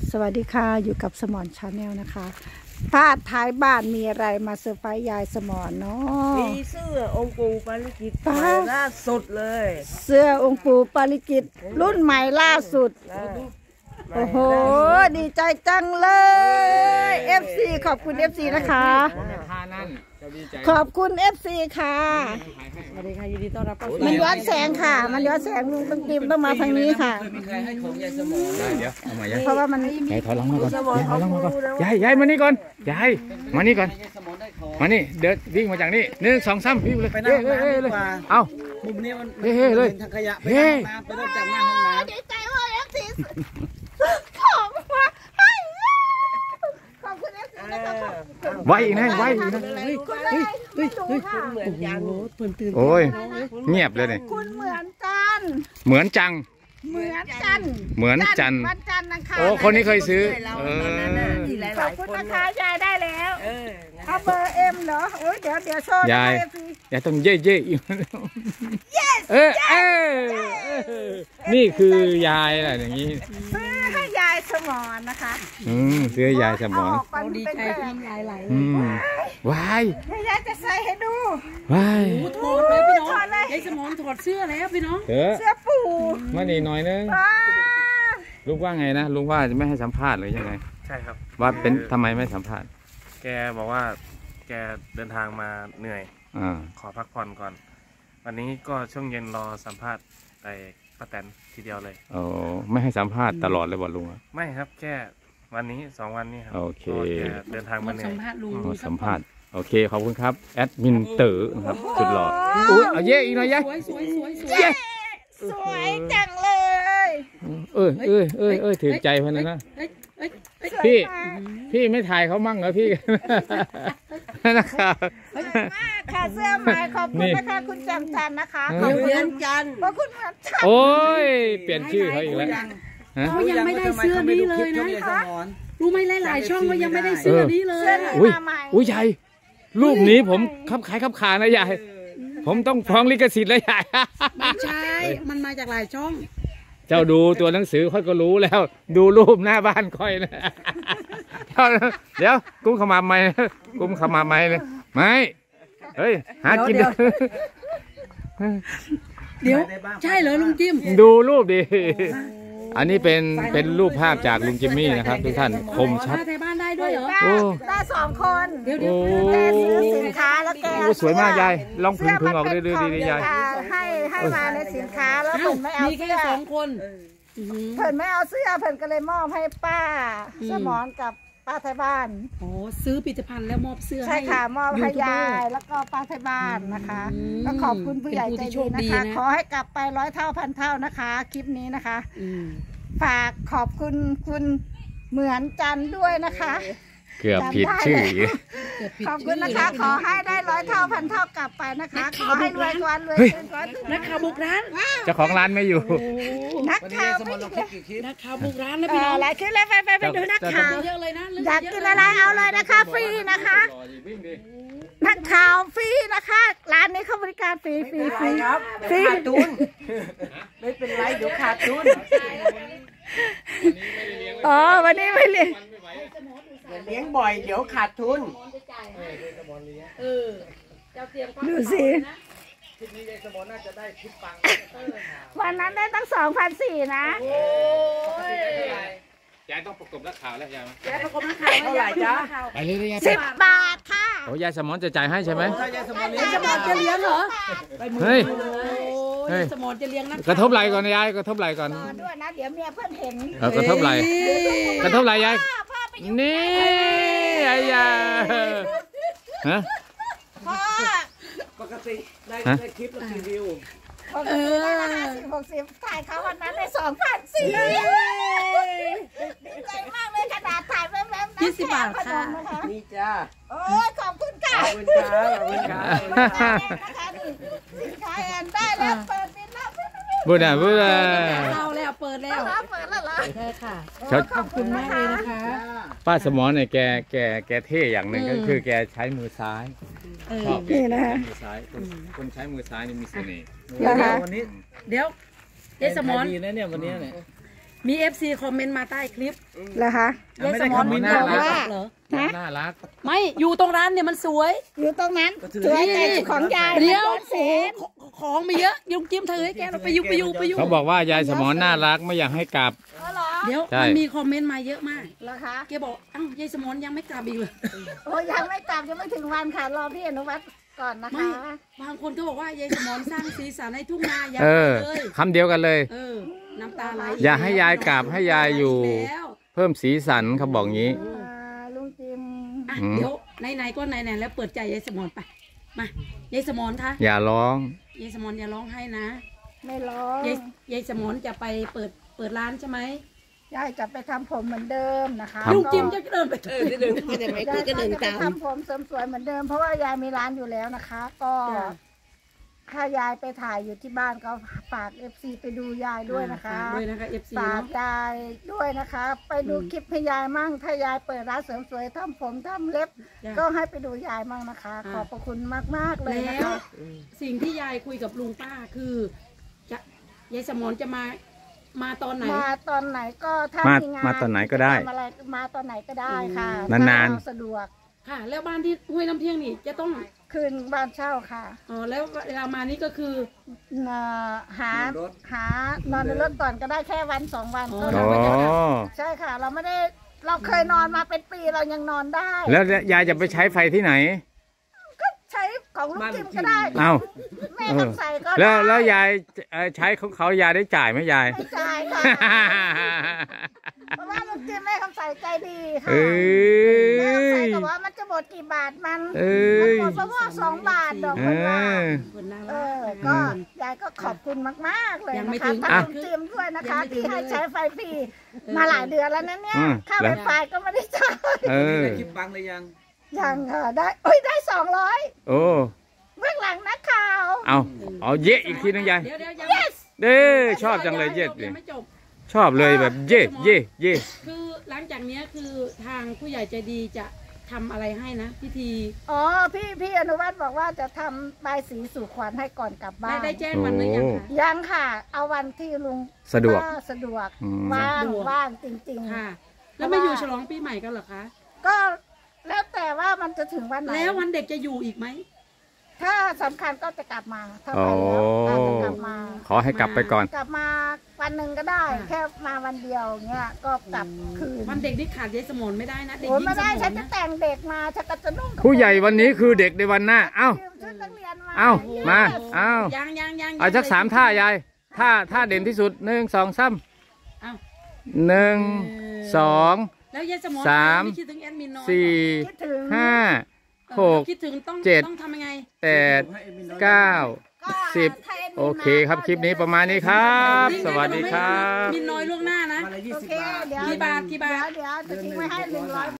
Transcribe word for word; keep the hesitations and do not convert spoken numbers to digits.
สวัสดีค่ะอยู่กับสมอนชาแนลนะคะพาดท้ายบ้านมีอะไรมาเซอร์ไพรส์ยายสมอนเนาะมีเสื้อองค์ปู่ปาริจิตใหม่ล่าสุดเลยเสื้อองค์ปู่ปาริจิตรุ่นใหม่ล่าสุดโอ้โหดีใจจังเลย เอฟ ซี ขอบคุณ เอฟ ซี นะคะขอบคุณ เอฟ ซี ค่ะสวัสดีค่ะยินดีต้อนรับมันย้อนแสงค่ะมันย้อนแสงลุงต้องติมต้องมาทางนี้ค่ะมีใครให้ของยายสมองเดี๋ยวเอามายายเพราะว่ามันยายถอยหลังมาก่อนยายถอยหลังมาก่อนยายยายมานี่ก่อนยายมานี่ก่อนมานี่เดินวิ่งมาจากนี่หนึ่งสองสามวิ่งเลยไปนั่งน้ำดีกว่าเอามุมนี้มันเฮ้เฮ้เลยทางขยะไปนั่งน้ำไปเริ่มจากหน้าห้องน้ำดีใจมาก เอฟ ซี ของมาให้ขอบคุณ เอฟ ซี นะคะไว้อีกนะไว้อีกนะเฮ้ยเฮ้ยเฮ้ยเฮ้ยเหมือนกันตื่นตื่นโอ้ยเงียบเลยเนี่ยคุณเหมือนกันเหมือนจังเหมือนจันเหมือนจันวันจันทร์นะคะโอ้คนนี้เคยซื้อเออขอบคุณนะคะยายได้แล้วเอาเบอร์เอ็มเหรอโอ้ยเดี๋ยวเดี๋ยวโชว์ยายยายต้องเย่เย่เออเออนี่คือยายแหละอย่างนี้ซื้อให้ยายสมอนนะคะอืมซื้อยายสมอนดีใจที่ยายไหลอืมวายยายจะใส่ให้ดูวายถอดเลยพี่น้องยายสมอนถอดเสื้อแล้วพี่น้องเสื้อปู่มานี่หน่อยนึงลุงว่าไงนะลุงว่าจะไม่ให้สัมภาษณ์หรือยังไงใช่ครับว่าเป็นทำไมไม่สัมภาษณ์แกบอกว่าแกเดินทางมาเหนื่อยอ่าขอพักผ่อนก่อนวันนี้ก็ช่วงเย็นรอสัมภาษณ์ไปป้าแตนทีเดียวเลยโอ้ไม่ให้สัมภาษณ์ตลอดเลยบ่ลุงไม่ครับแค่วันนี้สองวันนี้ครับโอเคเดินทางมาเหนื่อยสัมภาษณ์ลุงสัมภาษณ์โอเคขอบคุณครับแอดมินเต๋อนะครับสุดหล่ออุ้ยเอาเย่อีกหน่อยยายสวยสวยสวยสวยสวยจังเลยเออเออเออเออถือใจพันนะพี่พี่ไม่ถ่ายเขามั่งเหรอพี่นะครับค่ะเสื้อใหม่ขอบคุณนะคะคุณแจ่มจันนะคะขอบคุณจันขอบคุณเหมือนจันโอ้ยเปลี่ยนชื่อเขาอีกแล้วเขายังไม่ได้เสื้อนี้เลยนะรู้ไหมหลายๆช่องก็ยังไม่ได้เสื้อนี้เลยอุ้ยอุ้ยยายรูปนี้ผมคับขายคับขานะยายผมต้องฟ้องลิขสิทธิ์แล้วยายไม่ใช่มันมาจากหลายช่องเจ้าดูตัวหนังสือค่อยก็รู้แล้วดูรูปหน้าบ้านค่อยนะเดี๋ยวกุ้งขมาไหมกุ้งขมาไหมเลยไม่เฮ้ยหากินเดี๋ยวใช่เหรอลุงจิมดูรูปดิอันนี้เป็นเป็นรูปภาพจากลุงจิมมี่นะครับทุกท่านคมชัดไทยบ้านได้ด้วยเหรอได้สองคนเดี๋ยวเดี๋ยวแกซื้อสินค้าแล้วแกสวยมากยายลองพึงพึงออกเรื่อยๆดีๆยายให้ให้มาในสินค้าแล้วผมไม่เอามีแค่สองคนเพิ่นไม่เอาเสื้อเพิ่นก็เลยมอบให้ป้าสมอนกับป้าไทยบ้านโอ้ซื้อผลิตภัณฑ์แล้วมอบเสื้อใช่ค่ะมอบให้ยายแล้วก็ป้าไทยบ้านนะคะก็ขอบคุณผู้ใหญ่ใจดีนะคะขอให้กลับไปร้อยเท่าพันเท่านะคะคลิปนี้นะคะฝากขอบคุณคุณเหมือนจันด้วยนะคะเกือบผิดชื่อขอบคุณนะคะขอให้ได้ร้อยเท่าพันเท่ากลับไปนะคะขอให้รวยกว่ารวยขึ้นกว่านักข่าวบุกร้านเจ้าของร้านไม่อยู่นักข่าวไม่อยู่นักข่าวบุกร้านนะพี่น้องอะไรขึ้นเลยไปไปไปดูนักข่าวเยอะเลยนะอยากกินอะไรเอาเลยนะคะฟรีนะคะนักข่าวฟรีนะคะร้านนี้เขาบริการฟรีฟรีฟรีครับขาดทุนไม่เป็นไรเดี๋ยวขาดทุนอ๋อวันนี้ไม่เลี้ยงเลี้ยงบ่อยเดี๋ยวขาดทุนดูสิวันนั้นได้ตั้งสองพันสี่นะยายต้องประกบนักข่าวแล้วยายยายประกบนักข่าวเท่าไหร่จ๊ะไปเลยยายสิบบาทค่ะโอ้ยายสมอนจะจ่ายให้ใช่ไหมยายสมอนยายสมอนจะเลี้ยงเหรอเฮ้ยยายสมอนจะเลี้ยงนักกระทบไหลก่อนยายกระทบไหลก่อนด้วยนะเดี๋ยวเมียเพื่อนเห็นเออกระทบไหลกระทบไหลยายนี่ยายาฮะปกติได้ได้คลิปละกี่วิวเออห้าสิบหกสิบถ่ายเขาวันนั้นได้สองพันสี่ดีใจมากเลยขนาดถ่ายแม่แม่ยี่สิบบาทค่ะนี่จ้าโอ้ยขอบคุณค่ะขอบคุณค่ะขอบคุณค่ะนะคะนี่สินค้าแอนได้แล้วเปิดบินแล้วบุญอ่ะบุญอ่ะเราแล้วเปิดแล้วเปิดแล้วเหรอใช่ค่ะขอบคุณมากเลยนะคะป้าสมอนเนี่ยแกแกแกเท่อย่างหนึ่งก็คือแกใช้มือซ้ายชอบนี่นะมือซ้ายคนใช้มือซ้ายนี่มีเสน่ห์วันนี้เดี๋ยวเจสมอนดีนะเนี่ยวันนี้เนี่ยมีเอฟซีคอมเมนต์มาใต้คลิปเหรอคะยายสมอนไม่บได้อกคอมเมนต์ว่าน่ารักเหรอฮะน่ารักไม่อยู่ตรงร้านเนี่ยมันสวยอยู่ตรงนั้นสวยแต่ของยายเดี๋ยวมันโอ้เป็นโหของมีเยอะยุงจิ้มเธอให้แกเราไปยุไปยุไปยุเขาบอกว่ายายสมอนน่ารักไม่อยากให้กลับอ๋อเหรอเดี๋ยวใช่มันมีคอมเมนต์มาเยอะมากเหรอคะแกบอกอ้าวยายสมอนยังไม่กลับอีกเลยโอ้ยังไม่กลับยังไม่ถึงวันค่ะรอพี่อนุวัฒน์ก่อนนะไม่คะบางคนก็บอกว่ายายสมอนสร้างสีสันให้ทุ่งนาอย่าเออเลยคำเดียวกันเลยเออน้ำตาไหลอย่าให้ยายกลับให้ยายอยู่แล้วเพิ่มสีสันเขาบอกงี้อ่าลุงจิมอ่ะอืมเดี๋ยวไหนๆก็ไหนๆแล้วเปิดใจยายสมอนไปมายายสมอนคะอย่าร้องยายสมอนอย่าร้องไห้นะไม่ร้องยายยายสมอนจะไปเปิดเปิดร้านใช่ไหมยายจะไปทำผมเหมือนเดิมนะคะครับลุงจิมจะเดินไปเออเดินไปยายก็จะไปทำผมเสริมสวยเหมือนเดิม เพราะว่ายายมีร้านอยู่แล้วนะคะ ก็ถ้ายายไปถ่ายอยู่ที่บ้านก็ฝากเอฟซีไปดูยายด้วยนะคะด้วยนะคะเอฟซีฝากเนาะยายด้วยนะคะ ไปดูคลิปให้ยายมั่ง ถ้ายายเปิดร้านเสริมสวยทำผมทำเล็บจ้ะก็ให้ไปดูยายมั่งนะคะอ่าขอบพระคุณมากๆเลยนะแล้วคะสิ่งที่ยายคุยกับลุงป้าคือจะยายสมอนจะมามาตอนไหนมาตอนไหนก็ถ้ามามีงานมาตอนไหนก็ได้ทำอะไรมาตอนไหนก็ได้ค่ะนานๆถ้เรสะดวกค่ะ แล้วบ้านที่ห้วยน้ำเที่ยงนี่จะต้องคืนบ้านเช่าค่ะอ๋อแล้วเวลามานี่ก็คือเอ่อหาหานอนในรถก่อนก็ได้แค่วันสองวันอ๋อก็อ๋เราอไม่ได้ใช่ค่ะ เราไม่ได้เราเคยนอนมาเป็นปีเรายังนอนได้แล้วยายจะไปใช้ไฟที่ไหนก็ใช้ของลูกจิมก็ได้เอ้าแม่เออคำใส่ก็แล้วได้แล้วยายเอ่อใช้ของเขายายได้จ่ายไหมยายไม่จ่ายค่ะเพราะว่าลูกจิมแม่คำใส่ใจดีค่ะเอ้แม่คำใส่ยก็ว่ามันจะหมดกี่บาทมันเอ้มันยหมดเพราะว่าสองบาทดอกเอมันว่าอคนน่าเอรักอ ก็ยายก็ขอบคุณมาก ๆ เลยยังนะไม่คะถึงทางอ่ะลุงจิมด้วยนะคะยังไม่ถึที่งให้ใช้ไฟฟรีมาหลายเดือนแล้วนะเนี่ยอืมค่าแล้ไฟวฟ้าก็ไม่ได้จ่ายเออได้คลิปบังเลยยังยังค่ะได้เอ้ยได้สองร้อยโอ้เบื้องหลังนักข่าวเอาเอาเยะอีกทีนึงยายเดี๋ยวเดี๋ยวยัง yes เด้อชอบจังเลยเยะยัเนี่ยงไม่จบชอบเลยแบบเย่เย่เย่คือหลังจากเนี้ยคือทางผู้ใหญ่ใจดีจะทำอะไรให้นะ พิธีอ๋อพี่พี่อนุวัฒน์บอกว่าจะทำใบายสีสู่ขวัญให้ก่อนกลับบ้าได้นได้แจ้งวันหรือยังคะยังค่ะ เอาวันที่ลุงสะดวกป้าสะดวกอืมว่างสะดวกว่างจริงค่ะ แล้วไม่อยู่ฉลองปีใหม่กันเหรอคะๆ ก็แล้วแต่ว่ามันจะถึงวันไหนแล้ววันเด็กจะอยู่อีกไหมถ้าสำคัญก็จะกลับมาถ้าโอ้ไปแล้วก็จะกลับมาขอให้กลับไปก่อนกลับมาวันหนึ่งก็ได้ แค่มาวันเดียวเงี้ยก็กลับคืนวันเด็กที่ขาดยายสมนไม่ได้นะ เด็กโอ้ยยิ่งไม่สได้มฉันนจะนะแต่งเด็กมาฉันก็จะนุ่งกระโปรงผู้ใหญ่วันนี้คือเด็กในวันหน้า เอ้ายืมชุดนักเรียนมาเอ้ามาเอ้ายังยังยังเอาสักสามท่ายายท่าท่าเด่นที่สุดหนึ่งสองสามเอ้าหนึ่งสองแล้วยายสมนสามไม่คิดถึงแอดมินน้อยสี่คิดถึงห้าเออหกคิดถึงต้องเจ็ดต้องทำยังไงแปดเก้าก็สิบถ้า Admin โอเคครับมาคลิปนี้ประมาณนี้ครับนี่ไงสวัสดีครับมินน้อยล่วงหน้านะวันละยี่โอสิบเคบาทเดี๋ยวกี่บาทกี่บาทเดี๋ยวเดี๋ยวจะทิ้งไว้ให้หนึ่งร้อย